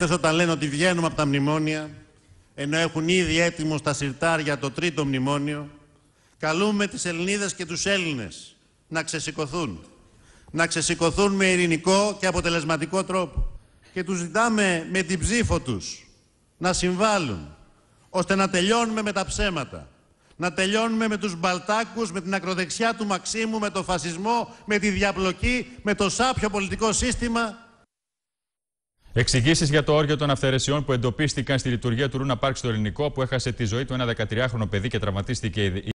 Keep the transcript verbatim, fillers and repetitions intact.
Όταν λένε ότι βγαίνουμε από τα μνημόνια, ενώ έχουν ήδη έτοιμο στα συρτάρια το τρίτο μνημόνιο, καλούμε τις Ελληνίδες και τους Έλληνες να ξεσηκωθούν. Να ξεσηκωθούν με ειρηνικό και αποτελεσματικό τρόπο. Και τους ζητάμε με την ψήφο τους να συμβάλλουν, ώστε να τελειώνουμε με τα ψέματα. Να τελειώνουμε με τους μπαλτάκους, με την ακροδεξιά του Μαξίμου, με το φασισμό, με τη διαπλοκή, με το σάπιο πολιτικό σύστημα. Εξηγήσεις για το όργιο των αυθαιρεσιών που εντοπίστηκαν στη λειτουργία του Λούνα Πάρκ στο Ελληνικό, που έχασε τη ζωή του ένα δεκατριάχρονο παιδί και τραυματίστηκε